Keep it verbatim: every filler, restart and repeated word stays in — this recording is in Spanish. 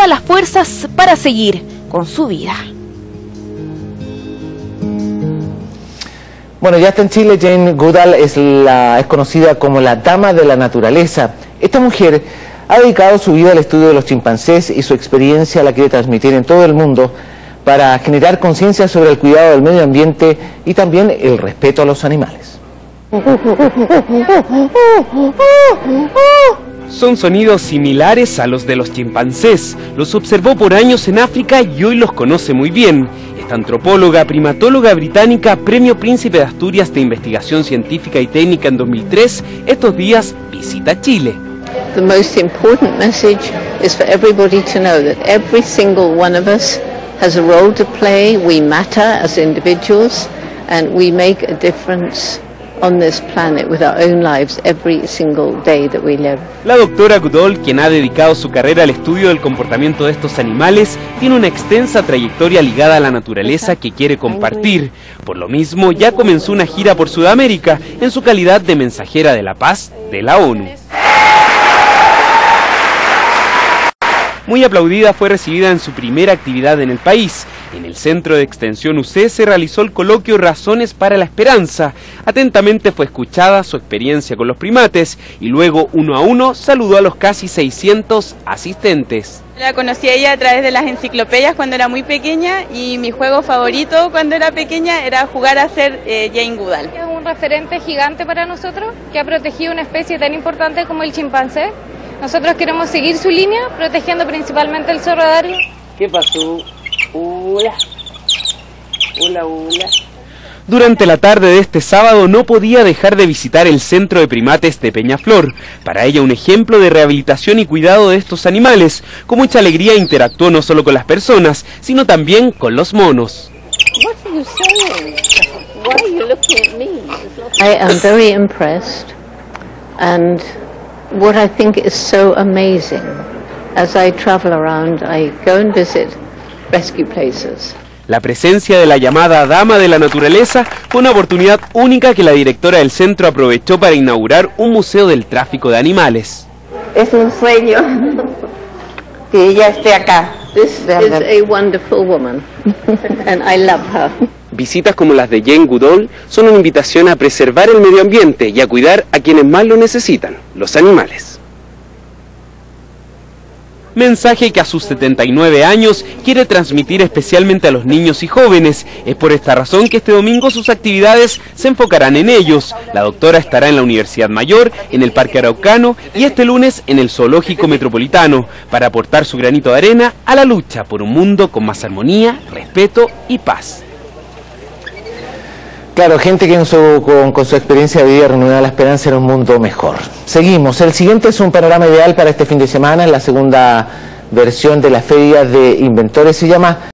todas las fuerzas para seguir con su vida. Bueno, ya está en Chile. Jane Goodall es, la, es conocida como la Dama de la Naturaleza. Esta mujer ha dedicado su vida al estudio de los chimpancés y su experiencia la quiere transmitir en todo el mundo para generar conciencia sobre el cuidado del medio ambiente y también el respeto a los animales. Son sonidos similares a los de los chimpancés. Los observó por años en África y hoy los conoce muy bien. Esta antropóloga, primatóloga británica, Premio Príncipe de Asturias de Investigación Científica y Técnica en dos mil tres, estos días visita Chile. The most important message is for everybody to know that every single one of us has a role to play. We matter as individuals and we make a difference on this planet with our own lives every single day that we live. La doctora Goodall, quien ha dedicado su carrera al estudio del comportamiento de estos animales, tiene una extensa trayectoria ligada a la naturaleza que quiere compartir. Por lo mismo, ya comenzó una gira por Sudamérica en su calidad de mensajera de la paz de la ONU. Muy aplaudida, fue recibida en su primera actividad en el país. En el Centro de Extensión U C se realizó el coloquio Razones para la Esperanza. Atentamente fue escuchada su experiencia con los primates y luego, uno a uno, saludó a los casi seiscientos asistentes. La conocí a ella a través de las enciclopedias cuando era muy pequeña y mi juego favorito cuando era pequeña era jugar a ser eh, Jane Goodall. Es un referente gigante para nosotros que ha protegido una especie tan importante como el chimpancé. Nosotros queremos seguir su línea, protegiendo principalmente el zorro de Darwin. ¿Qué pasó? Hola. Hola, hola. Durante la tarde de este sábado no podía dejar de visitar el Centro de Primates de Peñaflor. Para ella un ejemplo de rehabilitación y cuidado de estos animales. Con mucha alegría interactuó no solo con las personas, sino también con los monos. What are you saying? Why are you looking at me? I am very impressed, and what I think is so amazing, as I travel around, I go and visit rescue places. La presencia de la llamada Dama de la Naturaleza fue una oportunidad única que la directora del centro aprovechó para inaugurar un museo del tráfico de animales. Es un sueño que ella esté acá. This is a wonderful woman, and I love her. Visitas como las de Jane Goodall son una invitación a preservar el medio ambiente y a cuidar a quienes más lo necesitan, los animales. Mensaje que a sus setenta y nueve años quiere transmitir especialmente a los niños y jóvenes. Es por esta razón que este domingo sus actividades se enfocarán en ellos. La doctora estará en la Universidad Mayor, en el Parque Araucano y este lunes en el Zoológico Metropolitano para aportar su granito de arena a la lucha por un mundo con más armonía, respeto y paz. Claro, gente que en su, con, con su experiencia de vida renueva la esperanza en un mundo mejor. Seguimos. El siguiente es un panorama ideal para este fin de semana, en la segunda versión de la Feria de Inventores. Se llama